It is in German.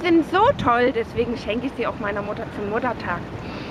sind so toll, deswegen schenke ich sie auch meiner Mutter zum Muttertag.